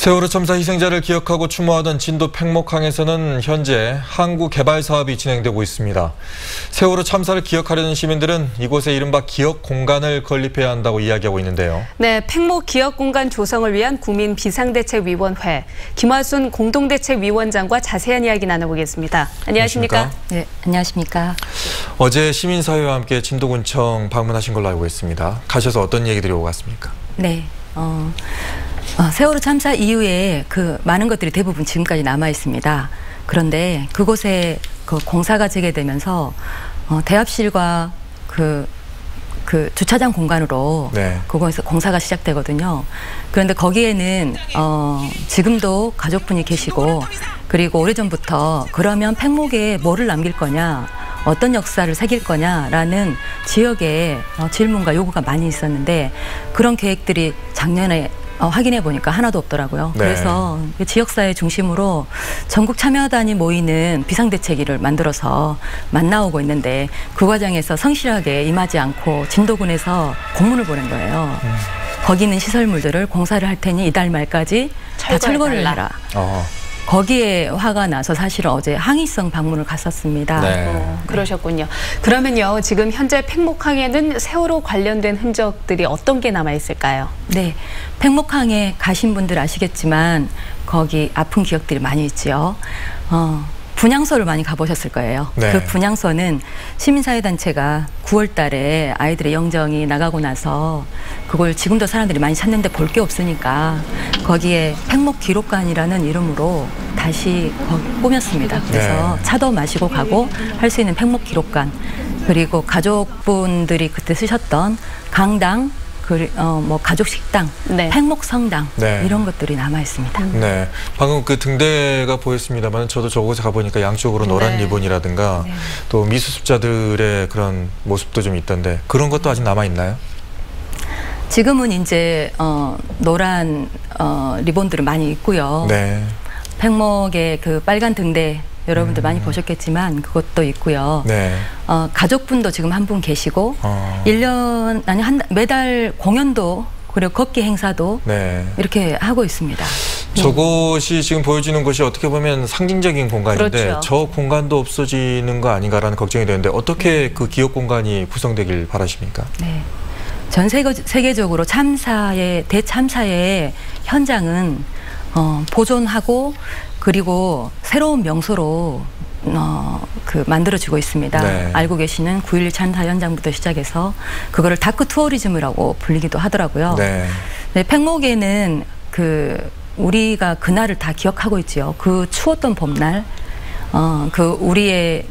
세월호 참사 희생자를 기억하고 추모하던 진도 팽목항에서는 현재 항구 개발 사업이 진행되고 있습니다. 세월호 참사를 기억하려는 시민들은 이곳에 이른바 기억 공간을 건립해야 한다고 이야기하고 있는데요. 네, 팽목 기억 공간 조성을 위한 국민 비상대책위원회 김화순 공동대책위원장과 자세한 이야기 나눠보겠습니다. 안녕하십니까? 네, 안녕하십니까? 어제 시민사회와 함께 진도군청 방문하신 걸로 알고 있습니다. 가셔서 어떤 얘기들이 오고 갔습니까? 네, 세월호 참사 이후에 많은 것들이 대부분 지금까지 남아 있습니다. 그런데 그곳에 공사가 재개되면서 대합실과 주차장 공간으로 그곳에서 공사가 시작되거든요. 그런데 거기에는 지금도 가족분이 계시고, 그리고 오래전부터 그러면 팽목에 뭐를 남길 거냐, 어떤 역사를 새길 거냐라는 지역의 질문과 요구가 많이 있었는데, 그런 계획들이 작년에 확인해 보니까 하나도 없더라고요. 네. 그래서 지역사회 중심으로 전국 참여단이 모이는 비상대책위를 만들어서 만나오고 있는데, 그 과정에서 성실하게 임하지 않고 진도군에서 공문을 보낸 거예요. 거기 있는 시설물들을 공사를 할 테니 이달 말까지 다 철거를 해라. 거기에 화가 나서 사실은 어제 항의성 방문을 갔었습니다. 네. 그러셨군요. 그러면요, 지금 현재 팽목항에는 세월호 관련된 흔적들이 어떤 게 남아 있을까요? 네, 팽목항에 가신 분들 아시겠지만 거기 아픈 기억들이 많이 있지요. 분향소를 많이 가보셨을 거예요. 네. 그 분향소는 시민사회단체가 9월 달에 아이들의 영정이 나가고 나서 그걸 지금도 사람들이 많이 찾는데 볼 게 없으니까 거기에 팽목 기록관이라는 이름으로 다시 꾸몄습니다. 그래서 차도 마시고 가고 할 수 있는 팽목 기록관, 그리고 가족분들이 그때 쓰셨던 강당, 가족 식당, 팽목 성당, 이런 것들이 남아 있습니다. 네, 방금 그 등대가 보였습니다만 저도 저곳에 가보니까 양쪽으로 노란 리본이라든가 또 미수습자들의 그런 모습도 좀 있던데, 그런 것도 아직 남아 있나요? 지금은 이제 노란 리본들은 많이 있고요. 네. 팽목의 그 빨간 등대 여러분들 많이 보셨겠지만 그것도 있고요. 네. 가족분도 지금 한 분 계시고, 매달 공연도, 그리고 걷기 행사도 이렇게 하고 있습니다. 저곳이 지금 보여지는 곳이 어떻게 보면 상징적인 공간인데, 그렇죠. 저 공간도 없어지는 거 아닌가라는 걱정이 되는데, 어떻게 그 기억 공간이 구성되길 바라십니까? 네. 전 세계적으로 대참사의 현장은 보존하고, 그리고 새로운 명소로 만들어지고 있습니다. 네. 알고 계시는 9.11 참사 현장부터 시작해서 그거를 다크 투어리즘이라고 불리기도 하더라고요. 네. 네, 팽목에는 우리가 그날을 다 기억하고 있죠. 그 추웠던 봄날, 우리의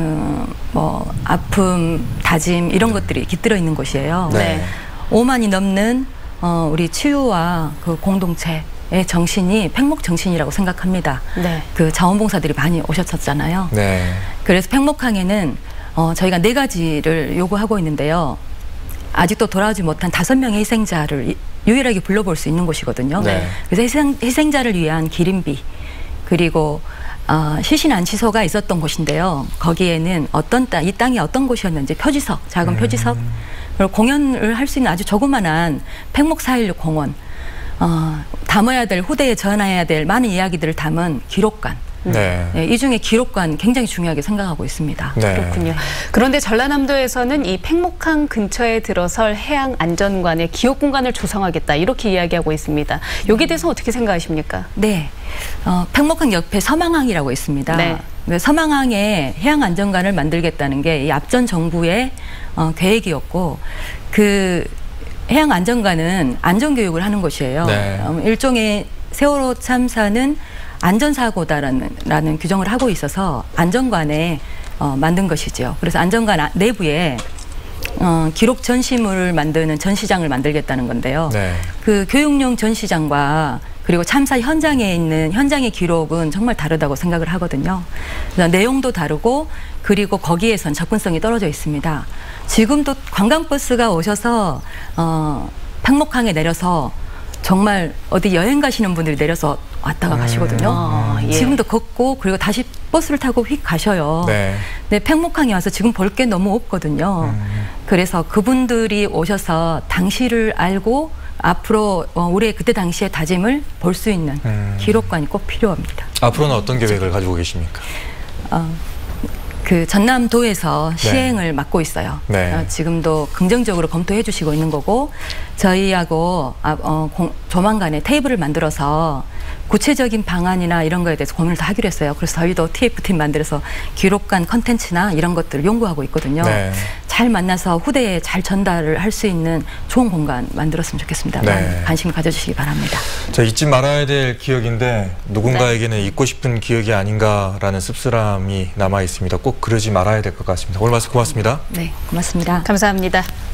아픔, 다짐, 이런 것들이 깃들어 있는 곳이에요. 네. 5만이 넘는 우리 치유와 그 공동체의 정신이 팽목 정신이라고 생각합니다. 그 자원봉사들이 많이 오셨었잖아요. 네. 그래서 팽목항에는 저희가 4가지를 요구하고 있는데요. 아직도 돌아오지 못한 5명의 희생자를 유일하게 불러볼 수 있는 곳이거든요. 그래서 희생자를 위한 기림비, 그리고 시신안치소가 있었던 곳인데요. 거기에는 이 땅이 어떤 곳이었는지 표지석, 작은 표지석, 그리고 공연을 할 수 있는 아주 조그만한 팽목 4.16 공원, 담아야 될, 후대에 전해야 될 많은 이야기들을 담은 기록관. 이 중에 기록관 굉장히 중요하게 생각하고 있습니다. 그렇군요. 그런데 전라남도에서는 이 팽목항 근처에 들어설 해양안전관의 기억 공간을 조성하겠다, 이렇게 이야기하고 있습니다. 여기에 대해서 어떻게 생각하십니까? 네, 팽목항 옆에 서망항이라고 있습니다. 서망항에 해양안전관을 만들겠다는 게 이 앞전 정부의 계획이었고, 해양안전관은 안전교육을 하는 곳이에요. 일종의 세월호 참사는 안전사고다라는 규정을 하고 있어서 안전관에 만든 것이죠. 그래서 안전관 내부에 기록 전시물을 만드는 전시장을 만들겠다는 건데요. 그 교육용 전시장과 그리고 참사 현장에 있는 현장의 기록은 정말 다르다고 생각을 하거든요. 내용도 다르고, 그리고 거기에선 접근성이 떨어져 있습니다. 지금도 관광버스가 오셔서 팽목항에 내려서 정말 어디 여행 가시는 분들이 내려서 왔다가 가시거든요. 지금도 걷고, 그리고 다시 버스를 타고 휙 가셔요. 근데 팽목항에 와서 지금 볼 게 너무 없거든요. 그래서 그분들이 오셔서 당시를 알고 앞으로 올해 그때 당시의 다짐을 볼 수 있는 기록관이 꼭 필요합니다. 앞으로는 어떤 계획을 가지고 계십니까? 그 전남도에서 시행을 맡고 있어요. 네. 지금도 긍정적으로 검토해 주시고 있는 거고 저희하고 조만간에 테이블을 만들어서 구체적인 방안이나 이런 거에 대해서 고민을 다 하기로 했어요. 그래서 저희도 TF팀 만들어서 기록관 컨텐츠나 이런 것들을 연구하고 있거든요. 네. 잘 만나서 후대에 잘 전달을 할 수 있는 좋은 공간 만들었으면 좋겠습니다. 네. 관심 가져주시기 바랍니다. 자, 잊지 말아야 될 기억인데 누군가에게는 잊고 싶은 기억이 아닌가라는 씁쓸함이 남아 있습니다. 꼭 그러지 말아야 될 것 같습니다. 오늘 말씀 고맙습니다. 네, 고맙습니다. 감사합니다.